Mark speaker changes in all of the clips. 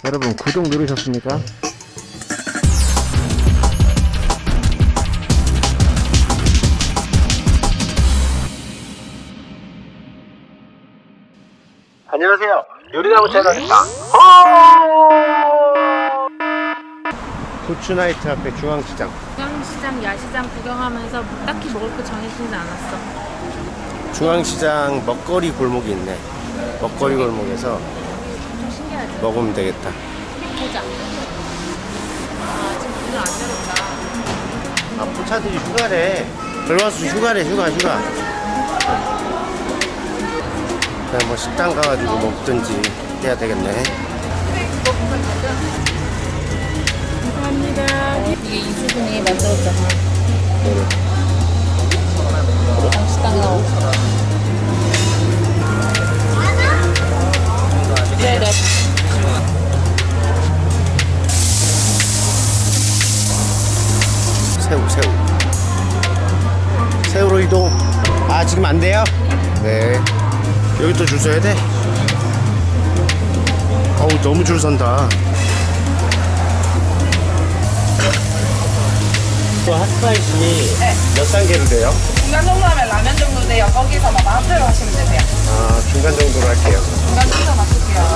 Speaker 1: 여러분 구독 누르셨습니까? 안녕하세요. 요리나무 채널입니다. 굿즈나이트 앞에 중앙시장.
Speaker 2: 중앙시장, 야시장 구경하면서 딱히 먹을 거 정해지진 않았어.
Speaker 1: 중앙시장 먹거리 골목이 있네. 먹거리 골목에서
Speaker 2: 좀 신기하지?
Speaker 1: 먹으면 되겠다.
Speaker 2: 보자. 아, 지금 문을 안 열었다.
Speaker 1: 아, 포차들이 휴가래. 별화수 휴가래. 휴가. 그냥 뭐 식당 가가지고 먹든지 해야 되겠네.
Speaker 2: 감사합니다. 이게 이수근이 만들었잖아. 양식당 나오고. 네네.
Speaker 1: 새우로 이동. 아, 지금 안 돼요? 네. 여기 또 줄 서야 돼? 어우, 너무 줄 선다. 또 핫스파이시 몇 단계로 돼요?
Speaker 3: 중간 정도 하면 라면 정도 돼요. 거기서 막 마음대로 하시면 되세요.
Speaker 1: 아, 중간 정도로 할게요.
Speaker 3: 중간 정도 맞출게요.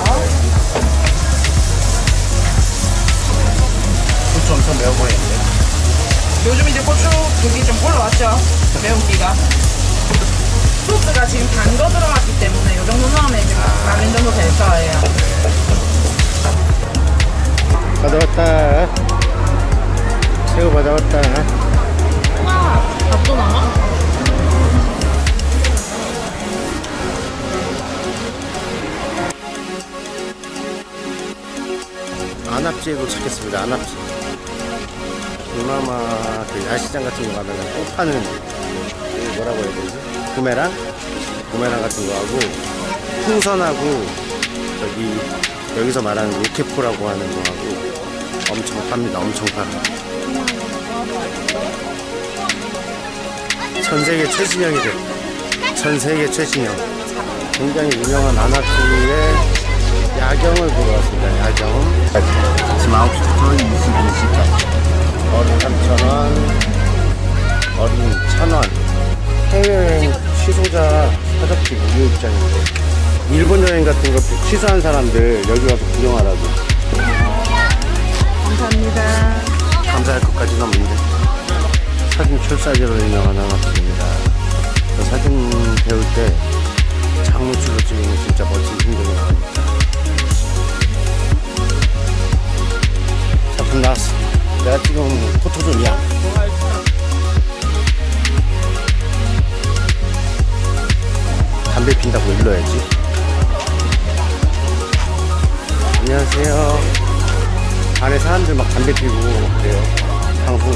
Speaker 1: 고추 엄청 매워 보이는데.
Speaker 3: 요즘 이제 고추 그게 좀 올라왔죠? 매운기가. 소스가 지금 단 거 들어갔기 때문에 이 정도 넣으면 이제 라면 정도 될 거예요.
Speaker 1: 받아왔다. 새우 받아왔다.
Speaker 2: 우와, 밥도 나와?
Speaker 1: 안압지에 도착했습니다. 안압지. 동남아 그 야시장 같은 거 가면은 꼭 파는 그 뭐라고 해야 되지? 구매랑 같은 거 하고 풍선하고 여기서 말하는 로켓포라고 하는 거 하고 엄청 팝니다. 엄청 팔아. 전세계 최신형이 돼. 전세계 최신형. 굉장히 유명한 안압지의 야경을 보러 왔습니다. 야경. 지금 9시부터 22시까지. 어린 3,000원, 어린 1,000원. 해외여행 취소자 사적지 무료 입장인데 일본 여행 같은 거 취소한 사람들 여기 와서 구경하라고.
Speaker 2: 감사합니다.
Speaker 1: 감사할 것까지는 없는데 사진 출사제로 유명한 안압지입니다. 사진 배울 때 장무출로 찍으면 진짜 멋진 풍경이 나옵니다. 작품 나왔어. 내가 지금 포토존이야. 담배 핀다고 일러야지. 안녕하세요. 안에 사람들 막 담배 피고 그래요. 방송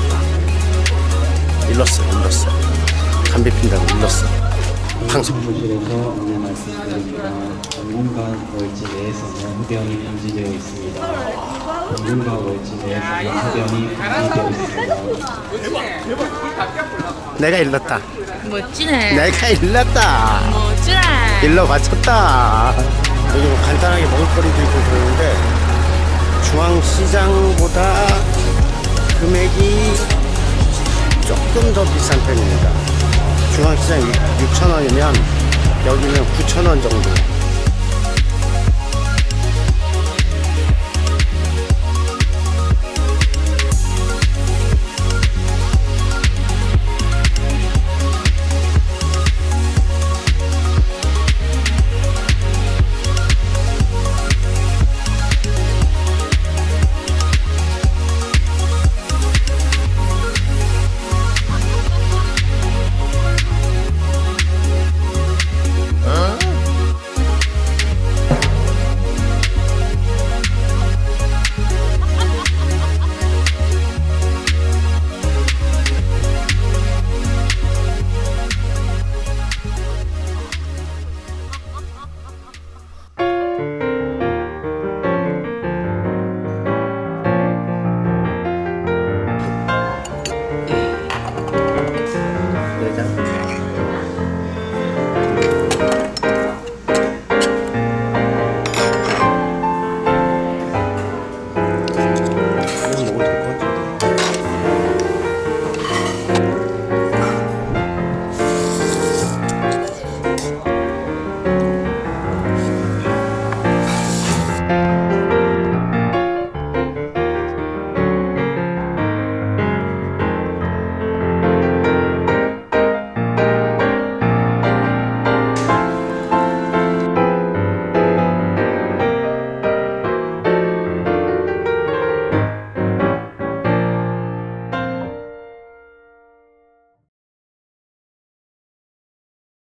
Speaker 1: 일렀어. 담배 핀다고 일렀어. 방송.
Speaker 4: 사무실에서 안내 말씀드립니다. 전문가 월지 내에서는 흡연이 금지되어 있습니다. 전문가 월지 내에서는 흡연이 금지되어 있습니다.
Speaker 1: 내가 일렀다.
Speaker 2: 멋지네.
Speaker 1: 내가 일렀다.
Speaker 2: 멋지네.
Speaker 1: 일러 바쳤다. 여기 뭐 간단하게 먹을거리도 있고 그러는데 중앙시장보다 금액이 조금 더 비싼 편입니다. 중앙시장 6,000원이면 여기는 9,000원 정도.